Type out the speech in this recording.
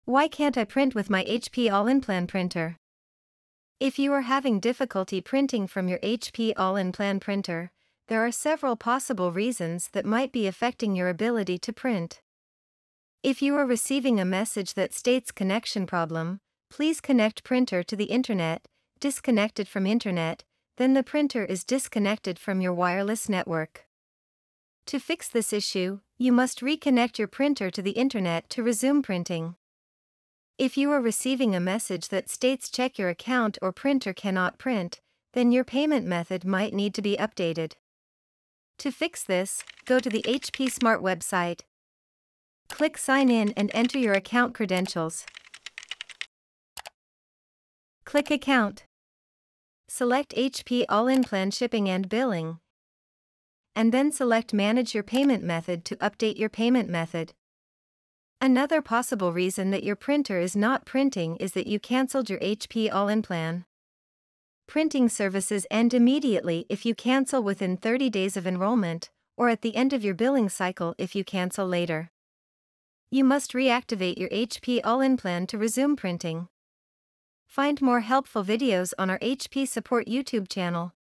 Why can't I print with my HP All-in-Plan printer? If you are having difficulty printing from your HP All-in-Plan printer, there are several possible reasons that might be affecting your ability to print. If you are receiving a message that states connection problem, please connect printer to the internet, disconnected from internet, then the printer is disconnected from your wireless network. To fix this issue, you must reconnect your printer to the internet to resume printing. If you are receiving a message that states check your account or printer cannot print, then your payment method might need to be updated. To fix this, go to the HP Smart website. Click Sign In and enter your account credentials. Click Account. Select HP All-in-Plan Shipping and Billing. And then select Manage your payment method to update your payment method. Another possible reason that your printer is not printing is that you canceled your HP All-in-Plan. Printing services end immediately if you cancel within 30 days of enrollment, or at the end of your billing cycle if you cancel later. You must reactivate your HP All-in-Plan to resume printing. Find more helpful videos on our HP Support YouTube channel.